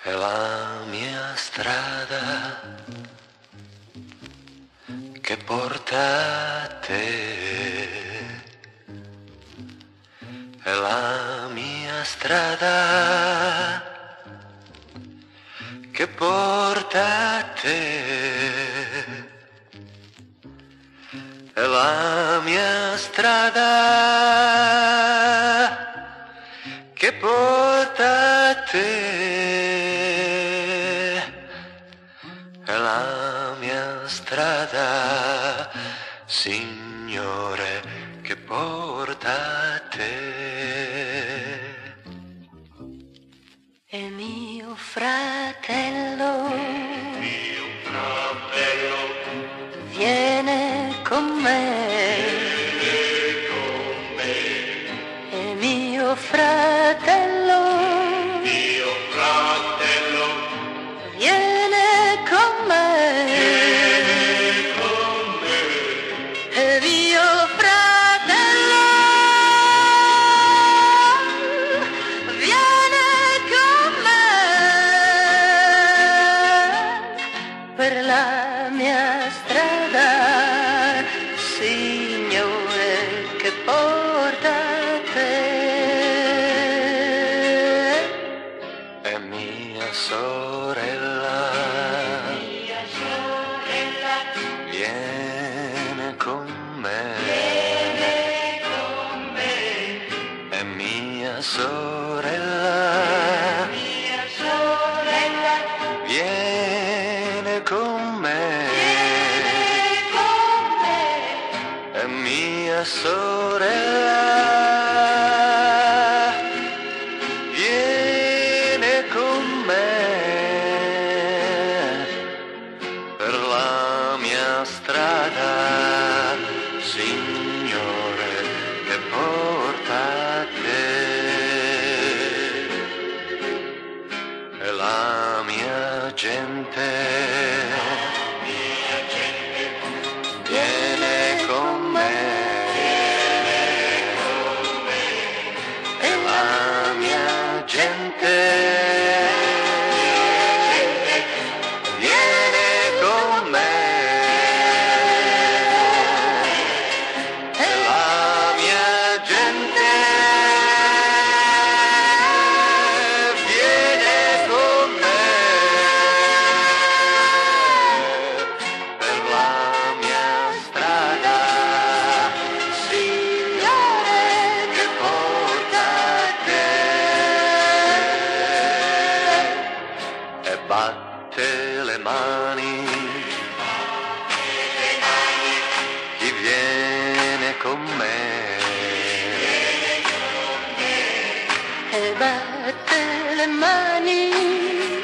è la mia strada che porta a te, è la mia strada che porta a te, è la mia strada che porta a te, è la mia strada, Signore, che porta a te. E mio fratello, viene con me, e mio fratello, viene con me, e mio fratello viene con me per la mia strada, Signore, che porta a te. È mia sorella, viene con me, è mia sorella, viene con me, è mia sorella, viene con me per la mia strada, Signore, che porta a te, e la mia gente viene con me, e la mia gente viene con me, e la mia gente viene con me per la mia strada, Signore, che porta a te, e batte le mani chi viene con me, E batte le mani